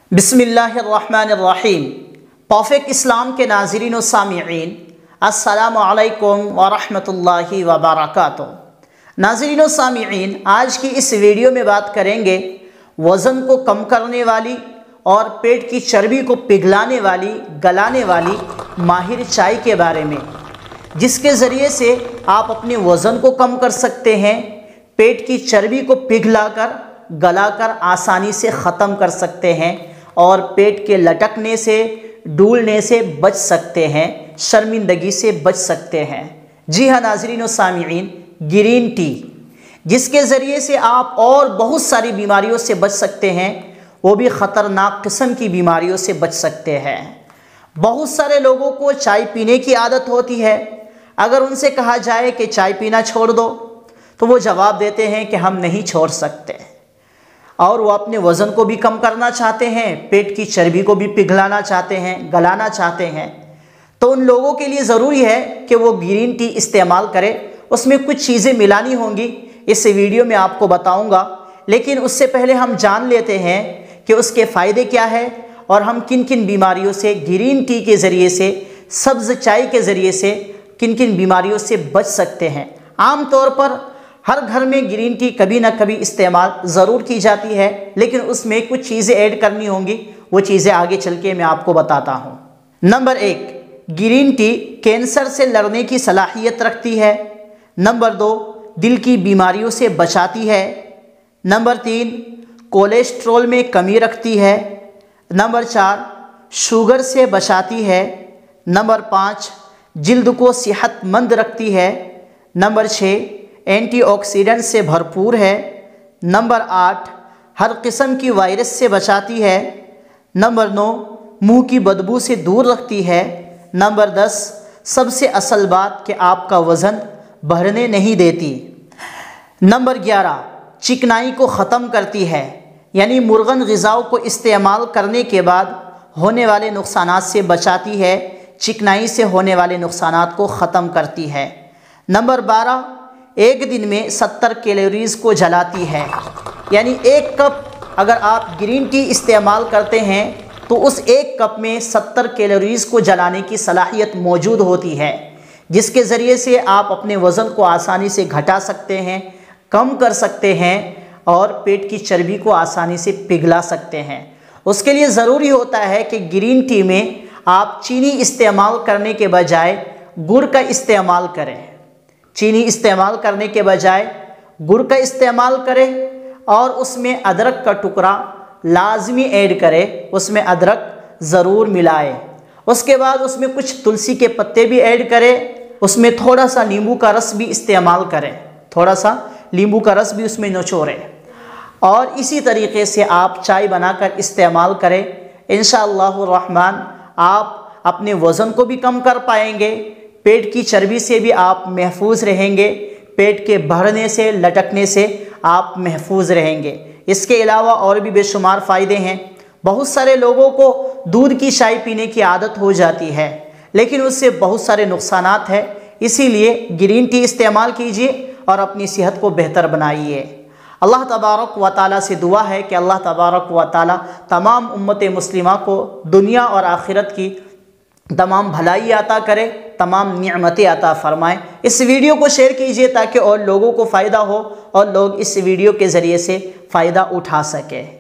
बिस्मिल्लाहिर्रहमानिर्रहीम। परफेक्ट इस्लाम के नाज़रीन व सामिईन, अस्सलामु अलैकुम व रहमतुल्लाहि व बरकातुहू। नाज़रीन व सामिईन, आज की इस वीडियो में बात करेंगे वज़न को कम करने वाली और पेट की चर्बी को पिघलाने वाली, गलाने वाली माहिर चाय के बारे में, जिसके ज़रिए से आप अपने वज़न को कम कर सकते हैं, पेट की चर्बी को पिघलाकर गलाकर आसानी से ख़त्म कर सकते हैं और पेट के लटकने से, डूलने से बच सकते हैं, शर्मिंदगी से बच सकते हैं। जी हाँ नाज़रीन व सामिईन, ग्रीन टी, जिसके ज़रिए से आप और बहुत सारी बीमारियों से बच सकते हैं, वो भी ख़तरनाक किस्म की बीमारियों से बच सकते हैं। बहुत सारे लोगों को चाय पीने की आदत होती है। अगर उनसे कहा जाए कि चाय पीना छोड़ दो तो वो जवाब देते हैं कि हम नहीं छोड़ सकते, और वो अपने वज़न को भी कम करना चाहते हैं, पेट की चर्बी को भी पिघलाना चाहते हैं, गलाना चाहते हैं। तो उन लोगों के लिए ज़रूरी है कि वो ग्रीन टी इस्तेमाल करें। उसमें कुछ चीज़ें मिलानी होंगी, इस वीडियो में आपको बताऊंगा। लेकिन उससे पहले हम जान लेते हैं कि उसके फ़ायदे क्या है और हम किन किन बीमारियों से ग्रीन टी के ज़रिए से, सब्ज़ चाय के ज़रिए से किन किन बीमारियों से बच सकते हैं। आम तौर पर हर घर में ग्रीन टी कभी ना कभी इस्तेमाल ज़रूर की जाती है, लेकिन उसमें कुछ चीज़ें ऐड करनी होंगी। वो चीज़ें आगे चल के मैं आपको बताता हूँ। नंबर 1, ग्रीन टी कैंसर से लड़ने की सलाहियत रखती है। नंबर 2, दिल की बीमारियों से बचाती है। नंबर 3, कोलेस्ट्रॉल में कमी रखती है। नंबर 4, शुगर से बचाती है। नंबर 5, जिल्द को सेहतमंद रखती है। नंबर 6, एंटीऑक्सीडेंट से भरपूर है। नंबर 8, हर किस्म की वायरस से बचाती है। नंबर 9, मुंह की बदबू से दूर रखती है। नंबर 10, सबसे असल बात कि आपका वज़न बढ़ने नहीं देती। नंबर 11, चिकनाई को ख़त्म करती है, यानी मुर्गन ग़िज़ाओं को इस्तेमाल करने के बाद होने वाले नुकसानात से बचाती है, चिकनाई से होने वाले नुकसानात को ख़त्म करती है। नंबर 12, एक दिन में 70 कैलोरीज़ को जलाती है, यानी एक कप अगर आप ग्रीन टी इस्तेमाल करते हैं तो उस एक कप में 70 कैलोरीज़ को जलाने की सलाहियत मौजूद होती है, जिसके ज़रिए से आप अपने वज़न को आसानी से घटा सकते हैं, कम कर सकते हैं और पेट की चर्बी को आसानी से पिघला सकते हैं। उसके लिए ज़रूरी होता है कि ग्रीन टी में आप चीनी इस्तेमाल करने के बजाय गुड़ का इस्तेमाल करें। चीनी इस्तेमाल करने के बजाय गुड़ का इस्तेमाल करें और उसमें अदरक का टुकड़ा लाजमी ऐड करें, उसमें अदरक ज़रूर मिलाएं। उसके बाद उसमें कुछ तुलसी के पत्ते भी ऐड करें, उसमें थोड़ा सा नींबू का रस भी इस्तेमाल करें, थोड़ा सा नींबू का रस भी उसमें निचोड़ें और इसी तरीके से आप चाय बनाकर इस्तेमाल करें। इंशाअल्लाह रहमान आप अपने वज़न को भी कम कर पाएंगे, पेट की चर्बी से भी आप महफूज रहेंगे, पेट के बढ़ने से, लटकने से आप महफूज रहेंगे। इसके अलावा और भी बेशुमार फ़ायदे हैं। बहुत सारे लोगों को दूध की चाय पीने की आदत हो जाती है, लेकिन उससे बहुत सारे नुकसानात हैं। इसीलिए ग्रीन टी इस्तेमाल कीजिए और अपनी सेहत को बेहतर बनाइए। अल्लाह तबारक व तआला से दुआ है कि अल्लाह तबारक व तआला तमाम उम्मत मुस्लिमा को दुनिया और आखिरत की तमाम भलाई अता करे, तमाम निअमतें अता फ़रमाएँ। इस वीडियो को शेयर कीजिए ताकि और लोगों को फ़ायदा हो और लोग इस वीडियो के ज़रिए से फ़ायदा उठा सकें।